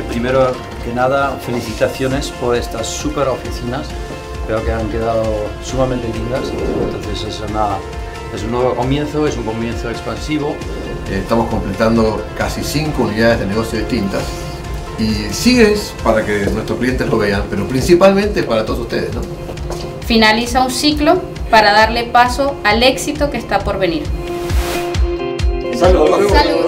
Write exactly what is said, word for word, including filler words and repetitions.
Primero que nada, felicitaciones por estas super oficinas. Creo que han quedado sumamente lindas. Entonces es, una, es un nuevo comienzo, es un comienzo expansivo. Estamos completando casi cinco unidades de negocio distintas. Y sigues para que nuestros clientes lo vean, pero principalmente para todos ustedes, ¿no? Finaliza un ciclo para darle paso al éxito que está por venir. ¡Salud! ¡Salud!